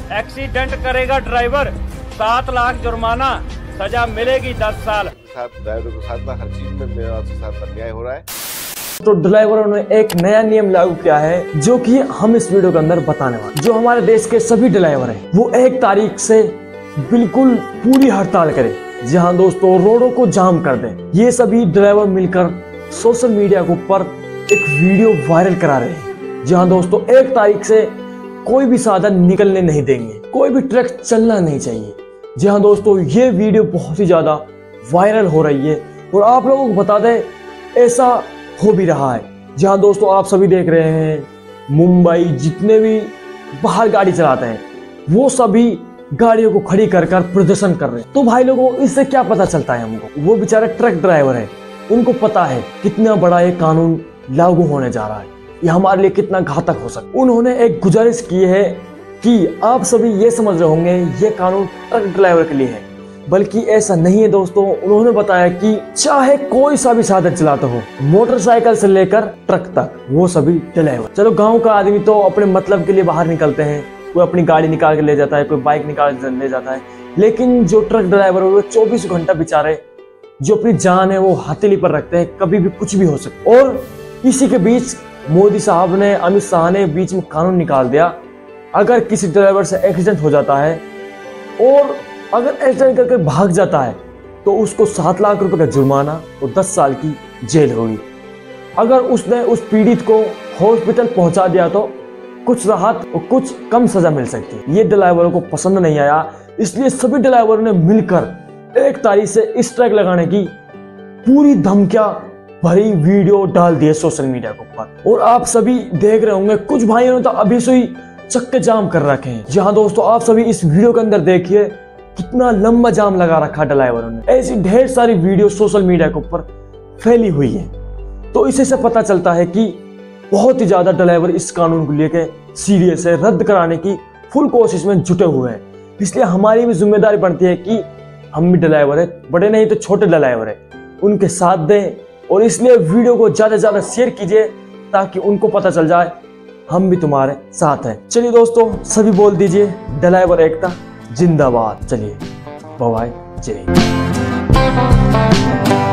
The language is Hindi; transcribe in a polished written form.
एक्सीडेंट करेगा ड्राइवर 7 लाख जुर्माना, सजा मिलेगी 10 साल। ड्राइवर को 7 लाख हर चीज में मेरे साथ अन्याय हो रहा है। तो ड्राइवरों ने एक नया नियम लागू किया है जो कि हम इस वीडियो के अंदर बताने वाले। जो हमारे देश के सभी ड्राइवर हैं वो 1 तारीख से बिल्कुल पूरी हड़ताल करें। जी हाँ दोस्तों, रोडों को जाम कर दें। ये सभी ड्राइवर मिलकर सोशल मीडिया के ऊपर एक वीडियो वायरल करा रहे हैं। जी हाँ दोस्तों, 1 तारीख से कोई भी साधन निकलने नहीं देंगे, कोई भी ट्रक चलना नहीं चाहिए। जी हाँ दोस्तों, ये वीडियो बहुत ही ज्यादा वायरल हो रही है और आप लोगों को बता दें ऐसा हो भी रहा है। जी हाँ दोस्तों, आप सभी देख रहे हैं मुंबई जितने भी बाहर गाड़ी चलाते हैं वो सभी गाड़ियों को खड़ी कर कर प्रदर्शन कर रहे हैं। तो भाई लोगों, इससे क्या पता चलता है हमको? वो बेचारे ट्रक ड्राइवर है, उनको पता है कितना बड़ा ये कानून लागू होने जा रहा है, ये हमारे लिए कितना घातक हो सकता है। उन्होंने एक गुजारिश की है कि आप सभी ये समझ रहे होंगे ये कानून ट्रक ड्राइवर के लिए है, बल्कि ऐसा नहीं है दोस्तों। उन्होंने बताया कि चाहे कोई सा भी साधन चलाता हो, मोटरसाइकिल से लेकर ट्रक तक, वो सभी ड्राइवर। चलो गांव का आदमी तो अपने मतलब के लिए बाहर निकलते हैं, कोई अपनी गाड़ी निकाल के ले जाता है, कोई बाइक निकाल के ले जाता है, लेकिन जो ट्रक ड्राइवर है वो 24 घंटा बेचारे जो अपनी जान है वो हथेली पर रखते हैं, कभी भी कुछ भी हो सकता है। और इसी के बीच मोदी साहब ने, अमित शाह ने बीच में कानून निकाल दिया, अगर किसी ड्राइवर से एक्सीडेंट हो जाता है और अगर एक्सीडेंट करके भाग जाता है तो उसको 7 लाख रुपए का जुर्माना और 10 साल की जेल होगी। अगर उसने उस पीड़ित को हॉस्पिटल पहुंचा दिया तो कुछ राहत और कुछ कम सजा मिल सकती है। ये ड्राइवरों को पसंद नहीं आया, इसलिए सभी ड्राइवरों ने मिलकर 1 तारीख से स्ट्राइक लगाने की पूरी धमकियां भरी वीडियो डाल दिए सोशल मीडिया के ऊपर। और आप सभी देख रहे होंगे कुछ भाइयों ने तो अभी से ही चक्के जाम कर रखे हैं। जहां दोस्तों, आप सभी इस वीडियो के अंदर देखिए कितना लंबा जाम लगा रखा ड्राइवरों ने। ऐसी ढेर सारी वीडियो सोशल मीडिया के ऊपर फैली हुई है। तो इसी से पता चलता है कि बहुत ही ज्यादा ड्राइवर इस कानून को लेकर सीरियस है, रद्द कराने की फुल कोशिश में जुटे हुए हैं। इसलिए हमारी भी जिम्मेदारी बनती है कि हम भी ड्राइवर है, बड़े नहीं तो छोटे ड्राइवर है, उनके साथ दें। और इसलिए वीडियो को ज्यादा से ज्यादा शेयर कीजिए ताकि उनको पता चल जाए हम भी तुम्हारे साथ हैं। चलिए दोस्तों, सभी बोल दीजिए ड्राइवर एकता जिंदाबाद। चलिए बाय बाय, जय हिंद।